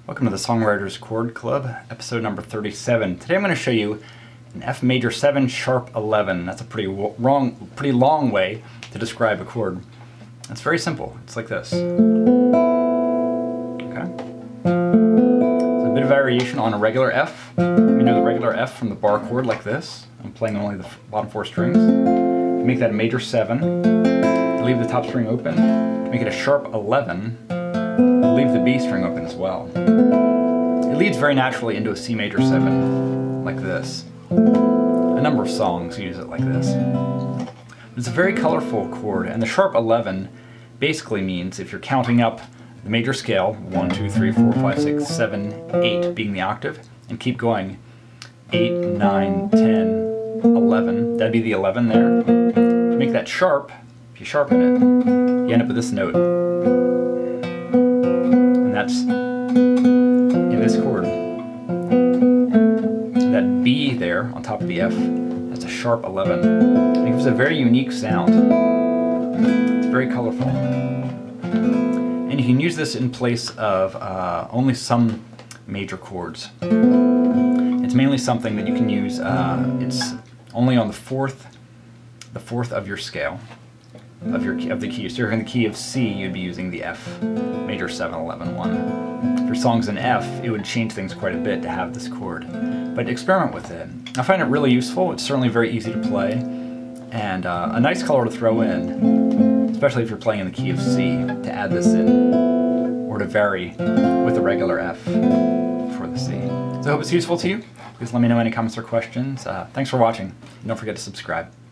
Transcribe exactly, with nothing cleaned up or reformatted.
Welcome to the Songwriter's Chord Club, episode number thirty-seven. Today I'm going to show you an F major seven sharp eleven. That's a pretty wrong, pretty long way to describe a chord. It's very simple. It's like this. Okay. It's a bit of variation on a regular F. You know the regular F from the bar chord like this. I'm playing only the bottom four strings. You make that a major seven. You leave the top string open. You make it a sharp eleven. Leave the B string open as well. It leads very naturally into a C major seven, like this. A number of songs use it like this. It's a very colorful chord, and the sharp eleven basically means, if you're counting up the major scale, one, two, three, four, five, six, seven, eight being the octave, and keep going, eight, nine, ten, eleven, that'd be the eleven there. To make that sharp, if you sharpen it, you end up with this note. That's in this chord. That B there on top of the F, that's a sharp eleven. It gives a very unique sound. It's very colorful. And you can use this in place of uh, only some major chords. It's mainly something that you can use, uh, it's only on the fourth, the fourth of your scale. Of your of the key. So if you're in the key of C, you'd be using the F major seven eleven one. For songs in F, it would change things quite a bit to have this chord. But experiment with it. I find it really useful. It's certainly very easy to play, and uh, a nice color to throw in, especially if you're playing in the key of C, to add this in, or to vary with the regular F for the C. So I hope it's useful to you. Please let me know any comments or questions. Uh, thanks for watching, and don't forget to subscribe.